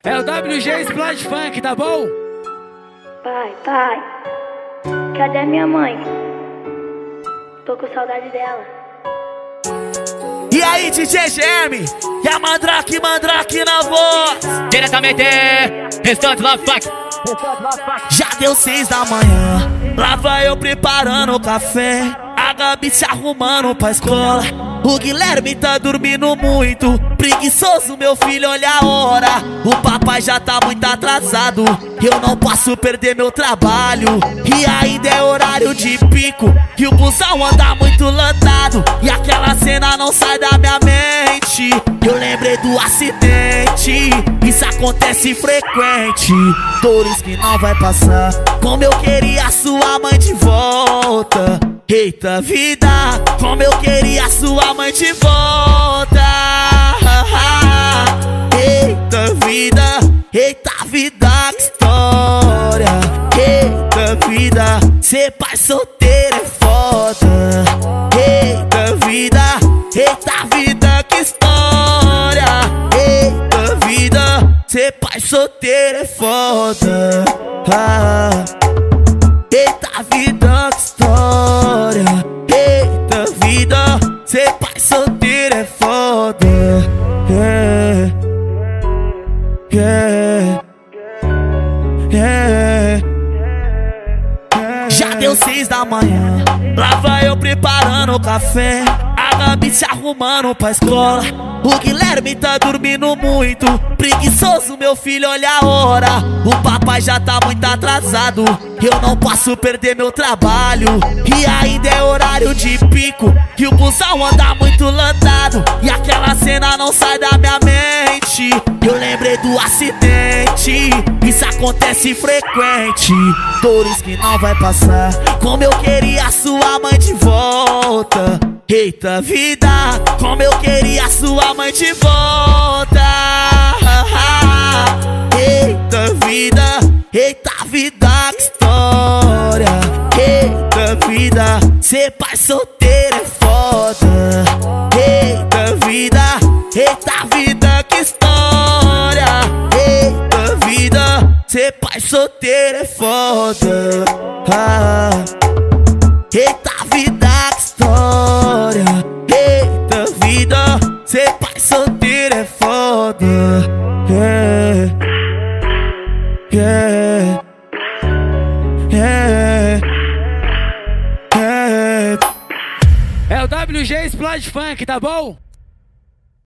É o WG Explode Funk, tá bom? Pai, cadê minha mãe? Tô com saudade dela. E aí, DJ GM? E a Mandrake na voz. Diretamente, Restante Love Funk. Já deu 6 da manhã, lá vai eu preparando o café, a Gabi se arrumando pra escola, o Guilherme tá dormindo muito, preguiçoso meu filho, olha a hora, o papai já tá muito atrasado, eu não posso perder meu trabalho, e ainda é horário de pico, e o busão anda muito lotado, e aquela cena não sai da minha mente, eu lembrei do acidente, isso acontece frequente, dores que não vai passar, como eu queria sua mãe de volta. Eita vida, como eu queria sua mãe de volta. Eita vida, que história. Eita vida, ser pai solteiro é foda. Eita vida, que história. Eita vida, ser pai solteiro é foda. Eita vida, que história. Eita vida, ser pai solteiro é foda. Já deu 6 da manhã, lá vai eu preparando o café, a Gabi se arrumando pra escola, o Guilherme tá dormindo muito, preguiçoso meu filho, olha a hora, o papai já tá muito atrasado, eu não posso perder meu trabalho, e ainda é horário de pico, e o busão anda muito lotado, e aquela cena não sai da minha mente, eu lembrei do acidente, isso acontece frequente, dores que não vai passar, como eu queria sua mãe de volta. Eita vida, como eu queria sua mãe de volta. Eita vida, que história. Eita vida, ser pai solteiro é foda. Eita vida, que história. Eita vida, ser pai solteiro é foda. Eita vida, que história. Eita vida, ser pai solteiro é foda. É o WG Explode Funk, tá bom?